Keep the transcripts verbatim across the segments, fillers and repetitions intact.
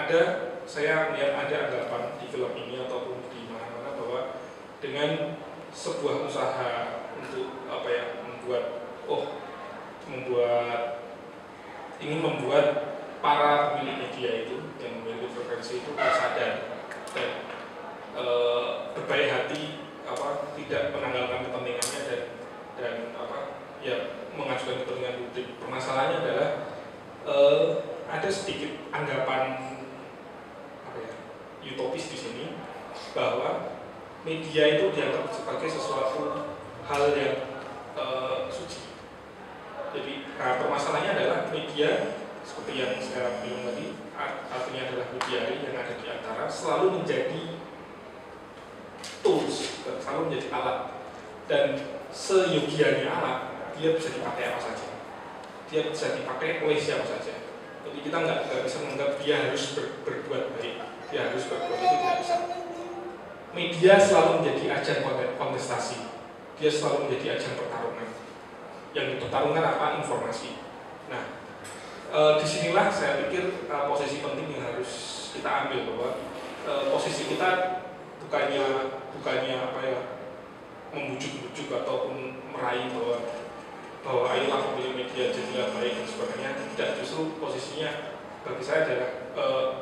ada, saya melihat ada anggapan di film ini ataupun di mana-mana bahwa dengan sebuah usaha untuk apa ya, membuat oh membuat ingin membuat para pemilik media itu yang memiliki frekuensi itu sadar dan e, berbaik hati, apa tidak menanggalkan kepentingannya dan dan apa ya mengajukan kepentingan publik. Permasalahannya adalah e, ada sedikit anggapan apa ya, utopis di sini bahwa media itu dianggap sebagai sesuatu hal yang e, suci. Jadi nah, permasalahannya adalah media seperti yang saya bilang tadi, artinya adalah mediari yang ada di antara, selalu menjadi tools, selalu menjadi alat, dan seyogianya alat dia bisa dipakai apa saja, dia bisa dipakai oleh siapa saja. Jadi kita nggak bisa menganggap dia harus ber, berbuat baik, dia harus berbuat itu, tidak bisa. Media selalu menjadi ajang kontestasi, dia selalu menjadi ajang pertarungan. Yang dipertarungkan apa? Informasi. Nah, e, disinilah saya pikir e, posisi penting yang harus kita ambil, bahwa e, posisi kita bukannya bukannya apa ya, membujuk-bujuk ataupun meraih bahwa bahwa ayolah pemilik media jadilah baik dan sebagainya. Tidak, justru posisinya bagi saya adalah e,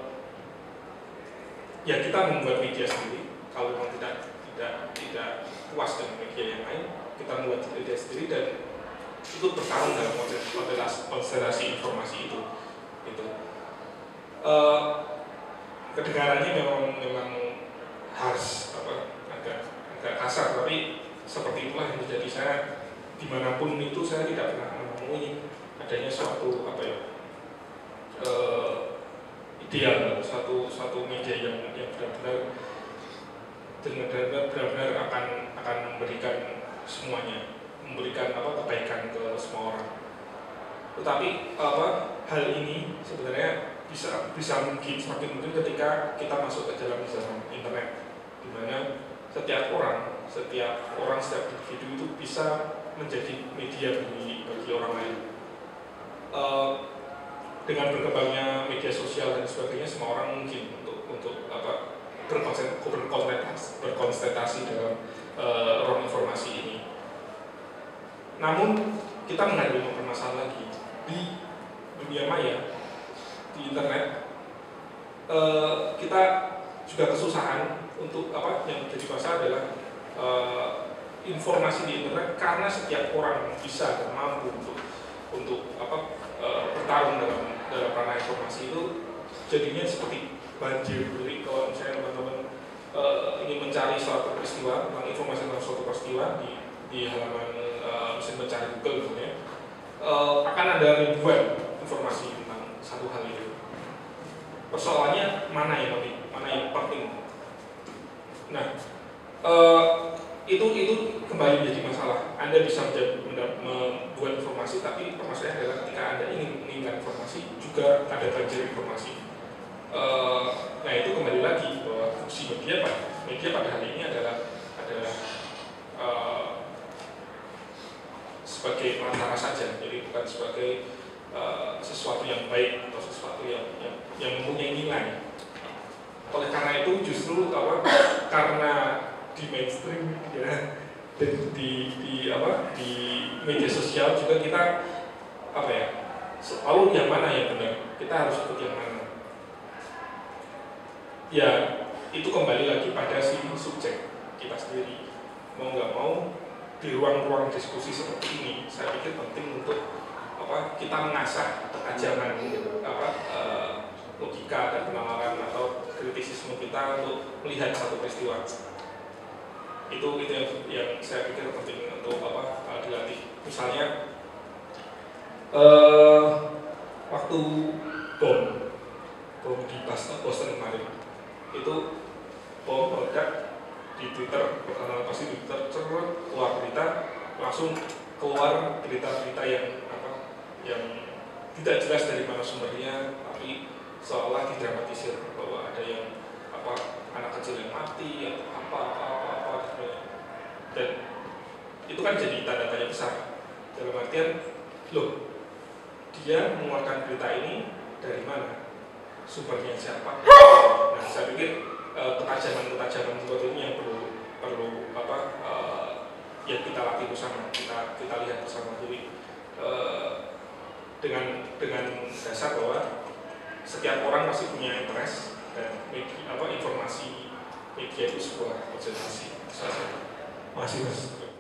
ya kita membuat media sendiri. Kalau memang tidak tidak tidak puas dengan media yang lain, kita membuat media sendiri dan itu bertarung dalam konstelasi informasi itu. Itu e, kedengarannya memang memang harus apa agak agak kasar, tapi seperti itulah yang terjadi. Saya dimanapun itu saya tidak pernah menemui adanya suatu apa ya e, ideal, suatu suatu media yang yang benar-benar benar-benar akan akan memberikan semuanya, memberikan apa kebaikan ke semua orang. Tetapi apa hal ini sebenarnya bisa bisa mungkin semakin mungkin ketika kita masuk ke dalam zaman internet, di mana setiap orang, setiap orang, setiap individu itu bisa menjadi media bagi bagi orang lain. E, dengan berkembangnya media sosial dan sebagainya, semua orang mungkin untuk untuk apa berkonsentrasi berkonsentrasi dalam e, ruang informasi ini. Namun kita menghadapi permasalahan lagi di dunia maya, di internet. E, kita juga kesusahan untuk apa yang menjadi masalah adalah e, informasi di internet, karena setiap orang bisa dan mampu untuk untuk apa e, bertarung dalam dalam ranah informasi itu, jadinya seperti banjir. Jadi kalau misalnya teman-teman e, ingin mencari suatu peristiwa, tentang informasi tentang suatu peristiwa di di halaman e, mesin mencari Google misalnya, e, akan ada ribuan informasi tentang satu hal itu. Persoalannya mana yang penting, mana yang penting. Nah, e, itu itu kembali menjadi masalah. Anda bisa membuat informasi, tapi permasalahannya adalah ketika Anda ingin menginginkan informasi, juga ada banjir informasi. Uh, nah itu kembali lagi bahwa fungsi media media pada hari ini adalah adalah uh, sebagai perantara saja, jadi bukan sebagai uh, sesuatu yang baik atau sesuatu yang yang, yang mempunyai nilai. Oleh karena itu justru apa, karena di mainstream ya, dan di, di apa di media sosial juga kita apa ya, selalu yang mana yang benar, kita harus ikut yang mana. Ya, itu kembali lagi pada si subjek kita sendiri. Mau nggak mau, di ruang-ruang diskusi seperti ini, saya pikir penting untuk apa kita mengasah ajangan apa e, logika dan penalaran atau kritisisme kita untuk melihat satu peristiwa. Itu itu yang, yang saya pikir penting untuk apa dilatih. Misalnya e, waktu bom bom di Boston kemarin, itu bom meledak di Twitter, karena pasti di Twitter cerut keluar berita, langsung keluar berita-berita yang apa yang tidak jelas dari mana sumbernya, tapi seolah didramatisir bahwa ada yang apa anak kecil yang mati atau apa apa apa, apa dan itu kan jadi tanda tanya besar dalam artian, loh dia mengeluarkan berita ini dari mana? sumbernya siapa. Nah, saya pikir uh, ketajaman-ketajaman seperti ini yang perlu perlu apa uh, yang kita latih bersama, kita kita lihat bersama. Jadi uh, dengan dengan dasar bahwa setiap orang pasti punya interest dan media, apa informasi media itu sebuah observasi. Terima kasih Mas.